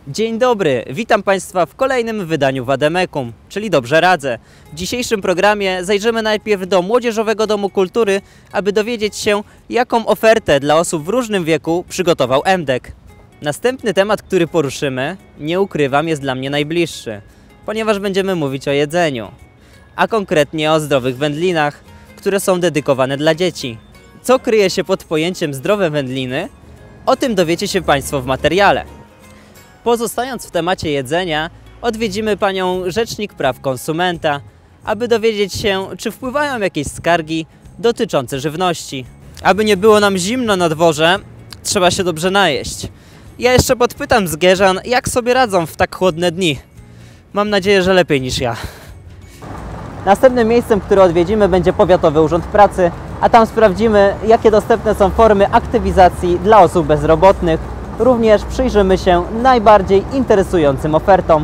Dzień dobry, witam Państwa w kolejnym wydaniu Wademekum, czyli Dobrze Radzę. W dzisiejszym programie zajrzymy najpierw do Młodzieżowego Domu Kultury, aby dowiedzieć się, jaką ofertę dla osób w różnym wieku przygotował MDEK. Następny temat, który poruszymy, nie ukrywam, jest dla mnie najbliższy, ponieważ będziemy mówić o jedzeniu, a konkretnie o zdrowych wędlinach, które są dedykowane dla dzieci. Co kryje się pod pojęciem zdrowe wędliny? O tym dowiecie się Państwo w materiale. Pozostając w temacie jedzenia, odwiedzimy panią Rzecznik Praw Konsumenta, aby dowiedzieć się, czy wpływają jakieś skargi dotyczące żywności. Aby nie było nam zimno na dworze, trzeba się dobrze najeść. Ja jeszcze podpytam Zgierzan, jak sobie radzą w tak chłodne dni. Mam nadzieję, że lepiej niż ja. Następnym miejscem, które odwiedzimy, będzie Powiatowy Urząd Pracy, a tam sprawdzimy, jakie dostępne są formy aktywizacji dla osób bezrobotnych. Również przyjrzymy się najbardziej interesującym ofertom.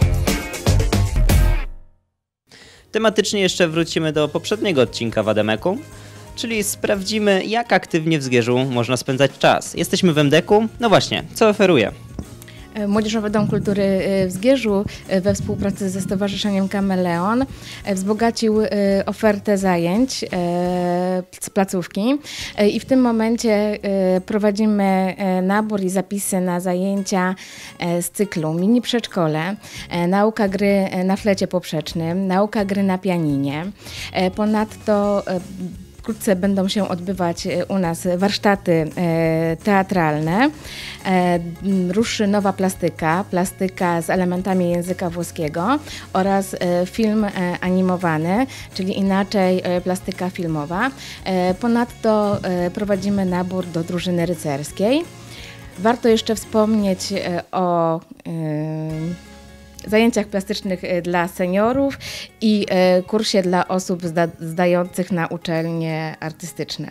Tematycznie jeszcze wrócimy do poprzedniego odcinka Wademeku, czyli sprawdzimy, jak aktywnie w Zgierzu można spędzać czas. Jesteśmy w MDEK-u. No właśnie, co oferuje? Młodzieżowy Dom Kultury w Zgierzu we współpracy ze Stowarzyszeniem Kameleon wzbogacił ofertę zajęć z placówki i w tym momencie prowadzimy nabór i zapisy na zajęcia z cyklu mini przedszkole, nauka gry na flecie poprzecznym, nauka gry na pianinie. Ponadto wkrótce będą się odbywać u nas warsztaty teatralne. Ruszy nowa plastyka z elementami języka włoskiego oraz film animowany, czyli inaczej plastyka filmowa. Ponadto prowadzimy nabór do drużyny rycerskiej. Warto jeszcze wspomnieć o zajęciach plastycznych dla seniorów i kursie dla osób zdających na uczelnie artystyczne.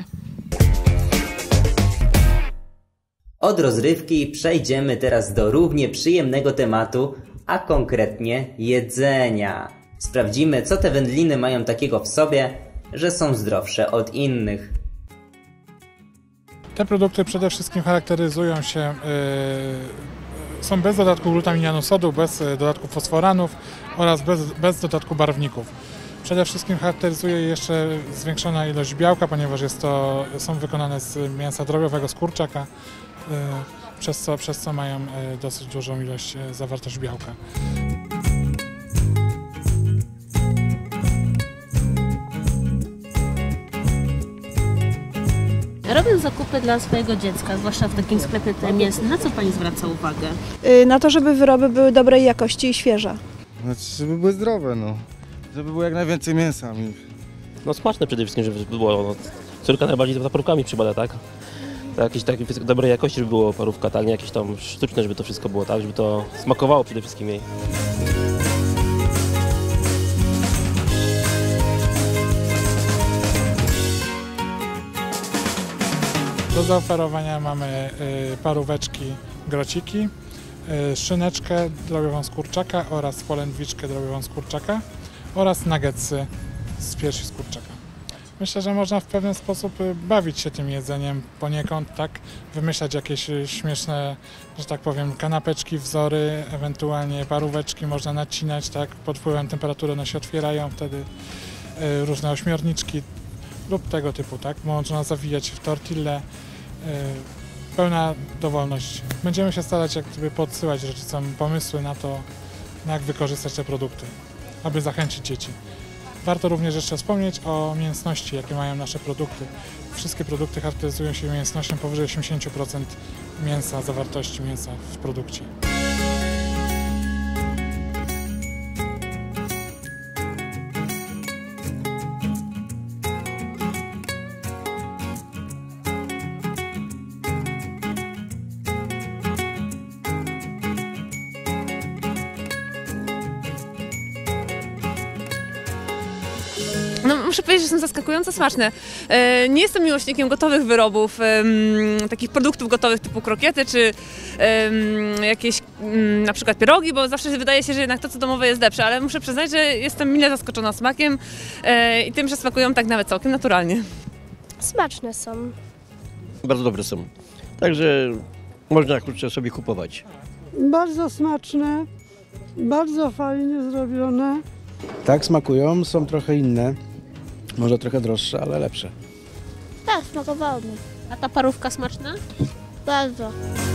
Od rozrywki przejdziemy teraz do równie przyjemnego tematu, a konkretnie jedzenia. Sprawdzimy, co te wędliny mają takiego w sobie, że są zdrowsze od innych. Te produkty przede wszystkim charakteryzują się są bez dodatku glutaminianu sodu, bez dodatku fosforanów oraz bez dodatku barwników. Przede wszystkim charakteryzuje je jeszcze zwiększona ilość białka, ponieważ są wykonane z mięsa drobiowego, z kurczaka, przez co mają dosyć dużą ilość zawartość białka. Robiąc zakupy dla swojego dziecka, zwłaszcza w takim sklepie mięsnym, na co Pani zwraca uwagę? Na to, żeby wyroby były dobrej jakości i świeże. Znaczy, żeby były zdrowe, no. Żeby było jak najwięcej mięsa. No smaczne przede wszystkim, żeby było. No, córka najbardziej za parówkami przybada, tak? Jakieś takie dobrej jakości, żeby było parówka, tak? Nie jakieś tam sztuczne, żeby to wszystko było, tak? Żeby to smakowało przede wszystkim jej. Do zaoferowania mamy paróweczki, grociki, szyneczkę drobiową z kurczaka oraz polędwiczkę drobiową z kurczaka oraz nuggetsy z piersi z kurczaka. Myślę, że można w pewien sposób bawić się tym jedzeniem poniekąd, tak? Wymyślać jakieś śmieszne, że tak powiem, kanapeczki, wzory, ewentualnie paróweczki można nacinać, tak? Pod wpływem temperatury one się otwierają, wtedy różne ośmiorniczki lub tego typu, tak? Można zawijać w tortillę, pełna dowolność. Będziemy się starać jak gdyby podsyłać rodzicom pomysły na to, jak wykorzystać te produkty, aby zachęcić dzieci. Warto również jeszcze wspomnieć o mięsności, jakie mają nasze produkty. Wszystkie produkty charakteryzują się mięsnością powyżej 80% mięsa, zawartości mięsa w produkcie. No, muszę powiedzieć, że są zaskakująco smaczne. Nie jestem miłośnikiem gotowych wyrobów, takich produktów gotowych typu krokiety czy jakieś na przykład pierogi, bo zawsze wydaje się, że jednak to co domowe jest lepsze, ale muszę przyznać, że jestem mile zaskoczona smakiem i tym, że smakują tak nawet całkiem naturalnie. Smaczne są. Bardzo dobre są. Także można kurczę sobie kupować. Bardzo smaczne, bardzo fajnie zrobione. Tak, smakują, są trochę inne, może trochę droższe, ale lepsze. Tak, smakowało mi. A ta parówka smaczna? Bardzo.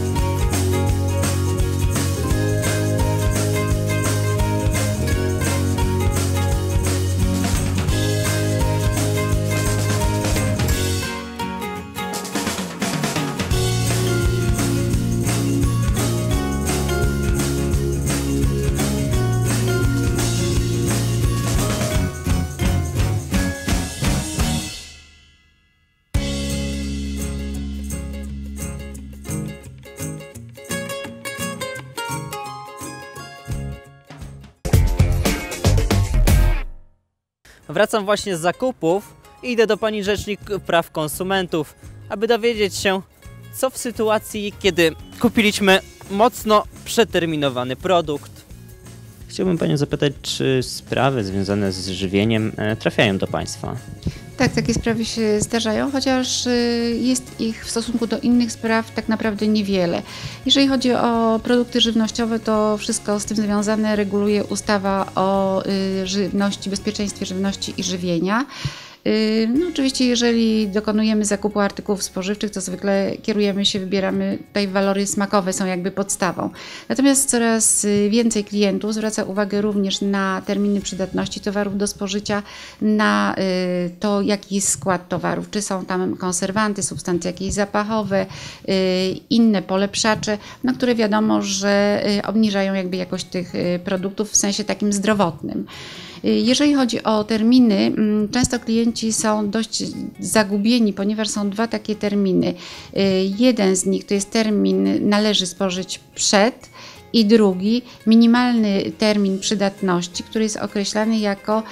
Wracam właśnie z zakupów i idę do pani rzecznik praw konsumentów, aby dowiedzieć się, co w sytuacji, kiedy kupiliśmy mocno przeterminowany produkt. Chciałbym panią zapytać, czy sprawy związane z żywieniem trafiają do państwa? Tak, takie sprawy się zdarzają, chociaż jest ich w stosunku do innych spraw tak naprawdę niewiele. Jeżeli chodzi o produkty żywnościowe, to wszystko z tym związane reguluje ustawa o żywności, bezpieczeństwie żywności i żywienia. No oczywiście, jeżeli dokonujemy zakupu artykułów spożywczych, to zwykle kierujemy się, wybieramy, tutaj walory smakowe są jakby podstawą. Natomiast coraz więcej klientów zwraca uwagę również na terminy przydatności towarów do spożycia, na to, jaki jest skład towarów, czy są tam konserwanty, substancje jakieś zapachowe, inne polepszacze, no, które wiadomo, że obniżają jakby jakość tych produktów w sensie takim zdrowotnym. Jeżeli chodzi o terminy, często klienci są dość zagubieni, ponieważ są dwa takie terminy. Jeden z nich to jest termin należy spożyć przed i drugi minimalny termin przydatności, który jest określany jako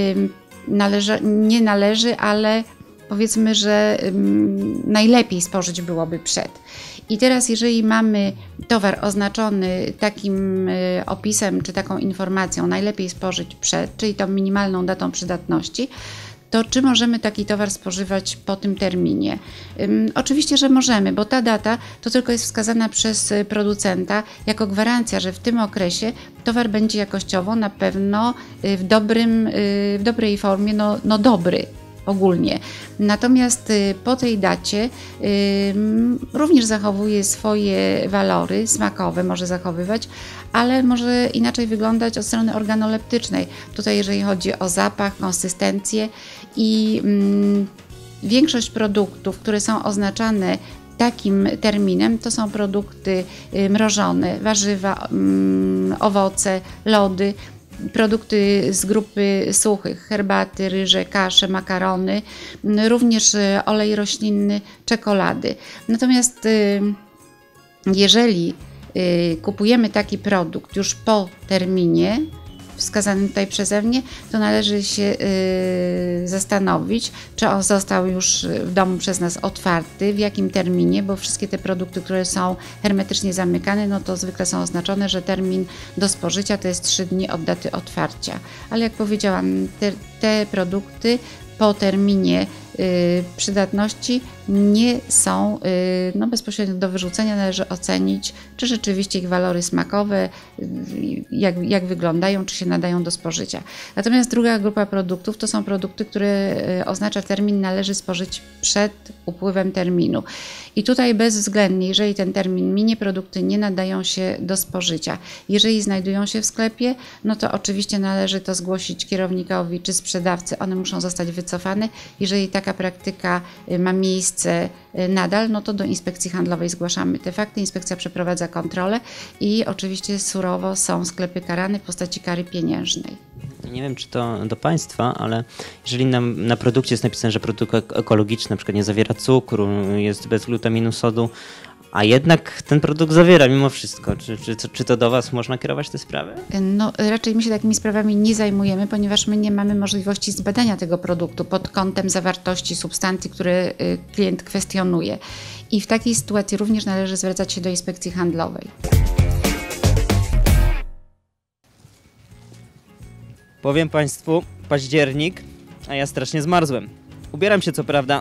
nie należy, ale powiedzmy, że najlepiej spożyć byłoby przed. I teraz jeżeli mamy towar oznaczony takim opisem czy taką informacją najlepiej spożyć przed, czyli tą minimalną datą przydatności, to czy możemy taki towar spożywać po tym terminie? Oczywiście, że możemy, bo ta data to tylko jest wskazana przez producenta jako gwarancja, że w tym okresie towar będzie jakościowo na pewno w dobrej formie, no dobry. Ogólnie. Natomiast po tej dacie również zachowuje swoje walory smakowe, może zachowywać, ale może inaczej wyglądać od strony organoleptycznej. Tutaj jeżeli chodzi o zapach, konsystencję i większość produktów, które są oznaczane takim terminem, to są produkty mrożone, warzywa, owoce, lody, produkty z grupy suchych, herbaty, ryże, kasze, makarony, również olej roślinny, czekolady. Natomiast jeżeli kupujemy taki produkt już po terminie wskazanym tutaj przeze mnie, to należy się zastanowić, czy on został już w domu przez nas otwarty, w jakim terminie, bo wszystkie te produkty, które są hermetycznie zamykane, no to zwykle są oznaczone, że termin do spożycia to jest 3 dni od daty otwarcia. Ale jak powiedziałam, te produkty po terminie przydatności nie są bezpośrednio do wyrzucenia. Należy ocenić, czy rzeczywiście ich walory smakowe, jak wyglądają, czy się nadają do spożycia. Natomiast druga grupa produktów to są produkty, które oznacza termin należy spożyć przed upływem terminu. I tutaj bezwzględnie, jeżeli ten termin minie, produkty nie nadają się do spożycia. Jeżeli znajdują się w sklepie, no to oczywiście należy to zgłosić kierownikowi czy sprzedawcy. One muszą zostać wycofane. Jeżeli taka praktyka ma miejsce nadal, no to do Inspekcji Handlowej zgłaszamy te fakty. Inspekcja przeprowadza kontrolę i oczywiście surowo są sklepy karane w postaci kary pieniężnej. Nie wiem, czy to do państwa, ale jeżeli na produkcie jest napisane, że produkt ekologiczny na przykład nie zawiera cukru, jest bez glutaminu sodu, a jednak ten produkt zawiera mimo wszystko. Czy to do was można kierować te sprawy? No raczej my się takimi sprawami nie zajmujemy, ponieważ my nie mamy możliwości zbadania tego produktu pod kątem zawartości substancji, które klient kwestionuje. I w takiej sytuacji również należy zwracać się do Inspekcji Handlowej. Powiem państwu, październik, a ja strasznie zmarzłem. Ubieram się co prawda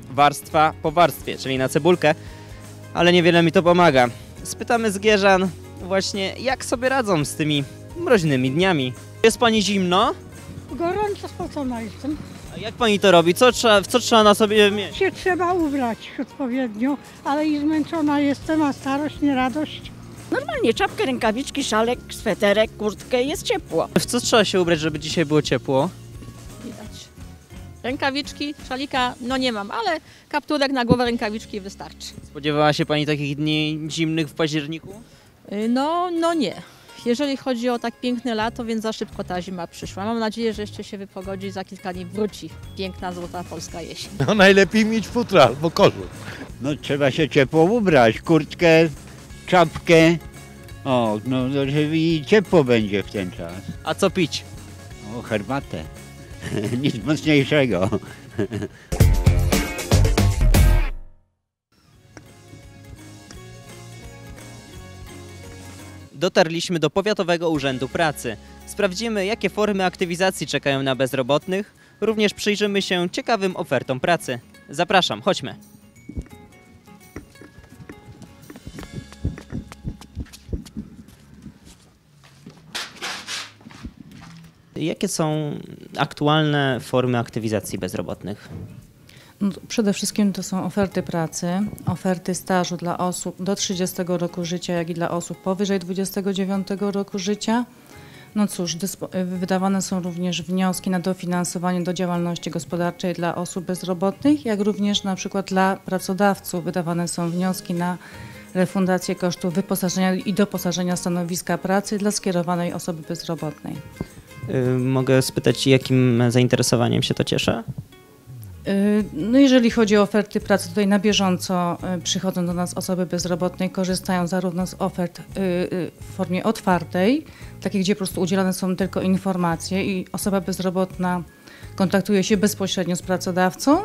warstwa po warstwie, czyli na cebulkę, ale niewiele mi to pomaga. Spytamy Zgierzan, Właśnie jak sobie radzą z tymi mroźnymi dniami? Jest pani zimno? Gorąco spocona jestem. A jak pani to robi? Co trzeba na sobie mieć? Się trzeba ubrać odpowiednio, ale i zmęczona jestem, a starość, nie radość. Normalnie czapkę, rękawiczki, szalek, sweterek, kurtkę, jest ciepło. W co trzeba się ubrać, żeby dzisiaj było ciepło? Widać. Rękawiczki, szalika, no nie mam, ale kapturek na głowę, rękawiczki wystarczy. Spodziewała się pani takich dni zimnych w październiku? No nie. Jeżeli chodzi o tak piękne lato, więc za szybko ta zima przyszła. Mam nadzieję, że jeszcze się wypogodzi, za kilka dni wróci piękna, złota polska jesień. No najlepiej mieć futra albo kożuch. No trzeba się ciepło ubrać, kurtkę, czapkę. O, no i ciepło będzie w ten czas. A co pić? O, herbatę. Nic mocniejszego. Dotarliśmy do Powiatowego Urzędu Pracy. Sprawdzimy, jakie formy aktywizacji czekają na bezrobotnych. Również przyjrzymy się ciekawym ofertom pracy. Zapraszam, chodźmy. Jakie są aktualne formy aktywizacji bezrobotnych? No, przede wszystkim to są oferty pracy, oferty stażu dla osób do 30 roku życia, jak i dla osób powyżej 29 roku życia. No cóż, wydawane są również wnioski na dofinansowanie do działalności gospodarczej dla osób bezrobotnych, jak również na przykład dla pracodawców wydawane są wnioski na refundację kosztów wyposażenia i doposażenia stanowiska pracy dla skierowanej osoby bezrobotnej. Mogę spytać, jakim zainteresowaniem się to cieszy? No jeżeli chodzi o oferty pracy, tutaj na bieżąco przychodzą do nas osoby bezrobotne i korzystają zarówno z ofert w formie otwartej, takiej, gdzie po prostu udzielane są tylko informacje i osoba bezrobotna kontaktuje się bezpośrednio z pracodawcą.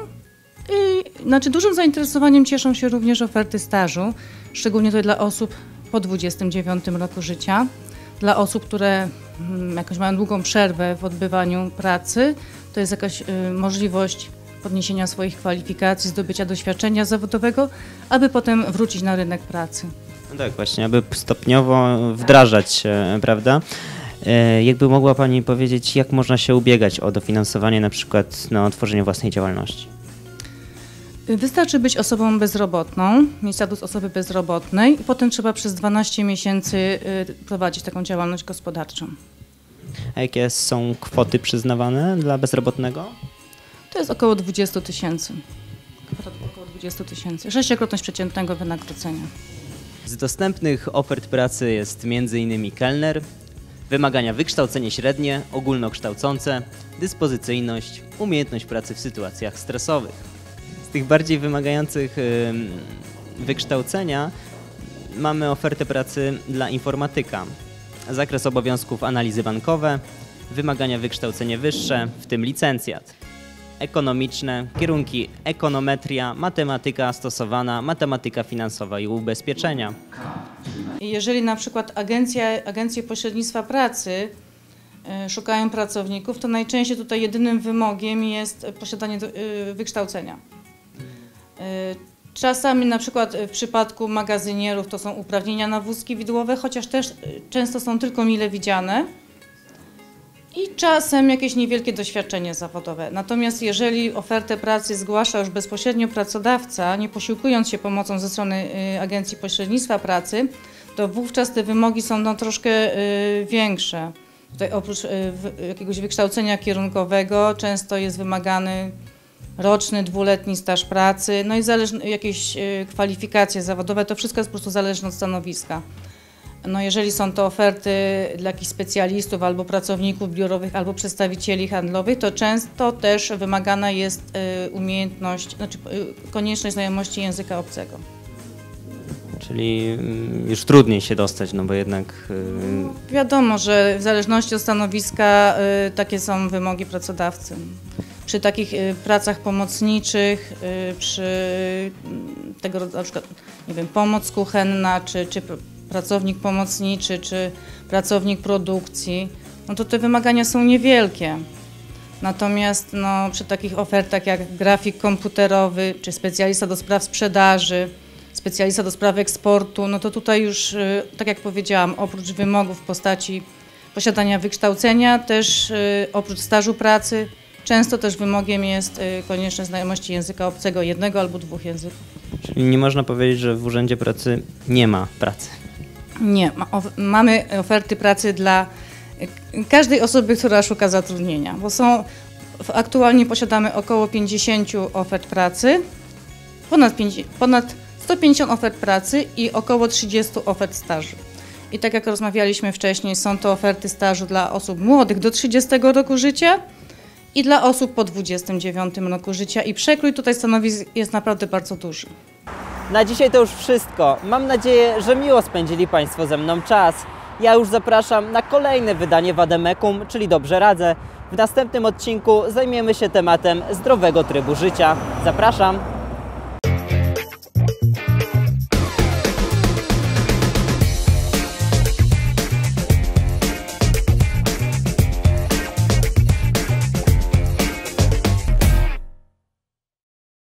Dużym zainteresowaniem cieszą się również oferty stażu, szczególnie to dla osób po 29 roku życia. Dla osób, które jakoś mają długą przerwę w odbywaniu pracy, to jest jakaś możliwość podniesienia swoich kwalifikacji, zdobycia doświadczenia zawodowego, aby potem wrócić na rynek pracy. No tak, właśnie, aby stopniowo wdrażać się, prawda? Jakby mogła pani powiedzieć, jak można się ubiegać o dofinansowanie na przykład na otworzenie własnej działalności? Wystarczy być osobą bezrobotną, mieć status osoby bezrobotnej i potem trzeba przez 12 miesięcy prowadzić taką działalność gospodarczą. A jakie są kwoty przyznawane dla bezrobotnego? To jest około 20 000. Kwota około 20 000. 6-krotność przeciętnego wynagrodzenia. Z dostępnych ofert pracy jest m.in. kelner, wymagania wykształcenie średnie, ogólnokształcące, dyspozycyjność, umiejętność pracy w sytuacjach stresowych. Z tych bardziej wymagających wykształcenia mamy ofertę pracy dla informatyka. Zakres obowiązków analizy bankowe, wymagania wykształcenie wyższe, w tym licencjat. Ekonomiczne, kierunki ekonometria, matematyka stosowana, matematyka finansowa i ubezpieczenia. Jeżeli na przykład agencje pośrednictwa pracy szukają pracowników, to najczęściej tutaj jedynym wymogiem jest posiadanie wykształcenia. Czasami na przykład w przypadku magazynierów to są uprawnienia na wózki widłowe, chociaż też często są tylko mile widziane. I czasem jakieś niewielkie doświadczenie zawodowe. Natomiast jeżeli ofertę pracy zgłasza już bezpośrednio pracodawca, nie posiłkując się pomocą ze strony Agencji Pośrednictwa Pracy, to wówczas te wymogi są troszkę większe. Tutaj oprócz jakiegoś wykształcenia kierunkowego często jest wymagany roczny, 2-letni staż pracy, no i jakieś kwalifikacje zawodowe, to wszystko jest po prostu zależne od stanowiska. No jeżeli są to oferty dla jakichś specjalistów albo pracowników biurowych, albo przedstawicieli handlowych, to często też wymagana jest konieczność znajomości języka obcego. Czyli już trudniej się dostać, no bo jednak... Wiadomo, że w zależności od stanowiska takie są wymogi pracodawcy. Przy takich pracach pomocniczych, przy tego na przykład, nie wiem, pomoc kuchenna, czy pracownik pomocniczy, czy pracownik produkcji, no to te wymagania są niewielkie. Natomiast przy takich ofertach jak grafik komputerowy, czy specjalista do spraw sprzedaży, specjalista do spraw eksportu, no to tutaj już, tak jak powiedziałam, oprócz wymogów w postaci posiadania wykształcenia, też oprócz stażu pracy, często też wymogiem jest konieczne znajomości języka obcego, jednego albo 2 języków. Czyli nie można powiedzieć, że w Urzędzie Pracy nie ma pracy. Nie, mamy oferty pracy dla każdej osoby, która szuka zatrudnienia, bo aktualnie posiadamy około 50 ofert pracy, ponad 150 ofert pracy i około 30 ofert stażu. I tak jak rozmawialiśmy wcześniej, są to oferty stażu dla osób młodych do 30 roku życia i dla osób po 29 roku życia i przekrój tutaj stanowisk jest naprawdę bardzo duży. Na dzisiaj to już wszystko. Mam nadzieję, że miło spędzili Państwo ze mną czas. Ja już zapraszam na kolejne wydanie Wademekum, czyli Dobrze Radzę. W następnym odcinku zajmiemy się tematem zdrowego trybu życia. Zapraszam!